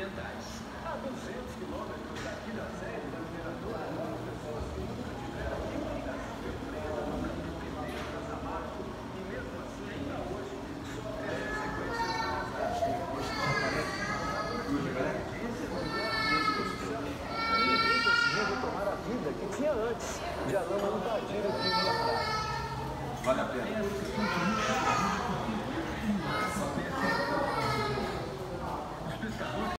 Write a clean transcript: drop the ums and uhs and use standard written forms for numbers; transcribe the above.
ambientais. A 200 quilômetros daqui da sede da mineradora, as pessoas que nunca tiveram nenhuma ligação de empresa com a independência da Samarco e mesmo assim ainda hoje sofrem as consequências ninguém conseguia retomar a vida que tinha antes de a lama invadir o rio e a praia. Vale a pena.